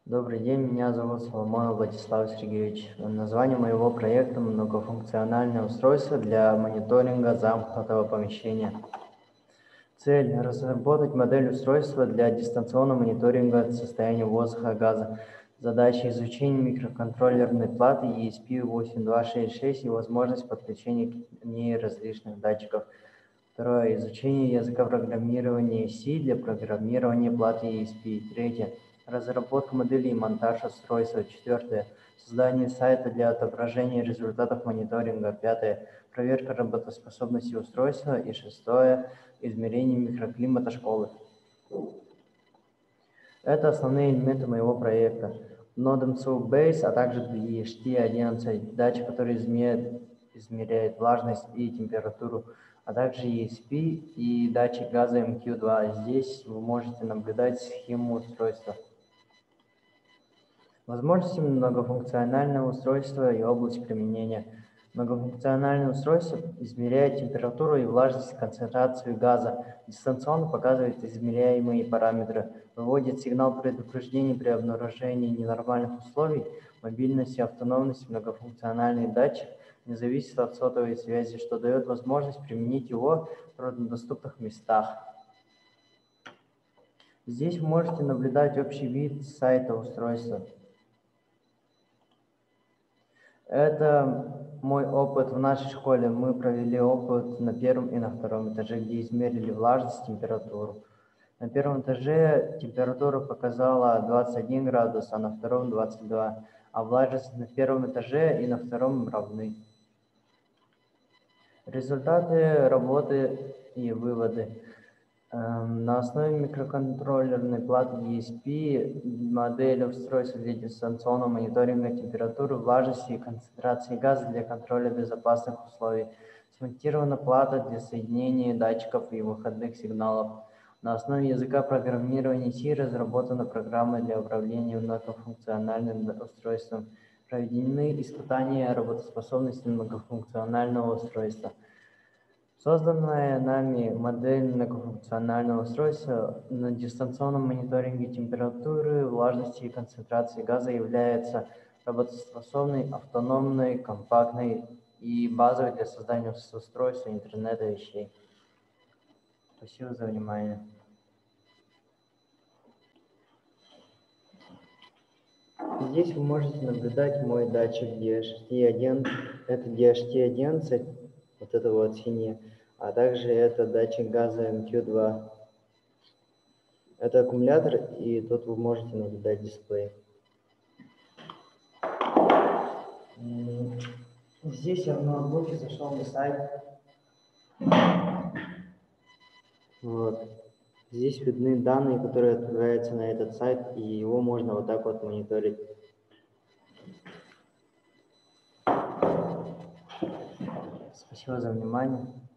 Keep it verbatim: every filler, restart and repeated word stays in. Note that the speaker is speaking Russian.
Добрый день, меня зовут Соломонов Владислав Сергеевич. Название моего проекта — многофункциональное устройство для мониторинга замкнутого помещения. Цель — разработать модель устройства для дистанционного мониторинга состояния воздуха и газа. Задача — изучение микроконтроллерной платы и эс пи восемь два шесть шесть и возможность подключения к ней различных датчиков. Второе — изучение языка программирования C для программирования платы и эс пи. Третье — разработка модели и монтаж устройства. Четвертое — создание сайта для отображения результатов мониторинга. Пятое — проверка работоспособности устройства. И шестое — измерение микроклимата школы. Это основные элементы моего проекта. Нода эм си ю Base, а также ди эйч ти одиннадцать, датчик, который измеряет, измеряет влажность и температуру, а также и эс пи и датчик газа эм кью два. Здесь вы можете наблюдать схему устройства. Возможности многофункционального устройства и область применения. Многофункциональное устройство измеряет температуру и влажность, концентрацию газа, дистанционно показывает измеряемые параметры, выводит сигнал предупреждения при обнаружении ненормальных условий, мобильность и автономность. Многофункциональный датчик не зависит от сотовой связи, что дает возможность применить его в труднодоступных местах. Здесь вы можете наблюдать общий вид сайта устройства. Это мой опыт в нашей школе. Мы провели опыт на первом и на втором этаже, где измерили влажность, температуру. На первом этаже температура показала двадцать один градус, а на втором двадцать два, а влажность на первом этаже и на втором равны. Результаты работы и выводы. На основе микроконтроллерной платы и эс пи модель устройства для дистанционного мониторинга температуры, влажности и концентрации газа для контроля безопасных условий. Смонтирована плата для соединения датчиков и выходных сигналов. На основе языка программирования C разработана программа для управления многофункциональным устройством. Проведены испытания работоспособности многофункционального устройства. Созданная нами модель многофункционального устройства на дистанционном мониторинге температуры, влажности и концентрации газа является работоспособной, автономной, компактной и базовой для создания устройства интернета вещей. Спасибо за внимание. Здесь вы можете наблюдать мой датчик ди эйч ти один. Это ди эйч ти одиннадцать, вот это вот синее, а также это датчик газа эм кью два. Это аккумулятор, и тут вы можете наблюдать дисплей. Здесь я в ноутбуке зашел на сайт. Вот. Здесь видны данные, которые отправляются на этот сайт, и его можно вот так вот мониторить. Спасибо за внимание.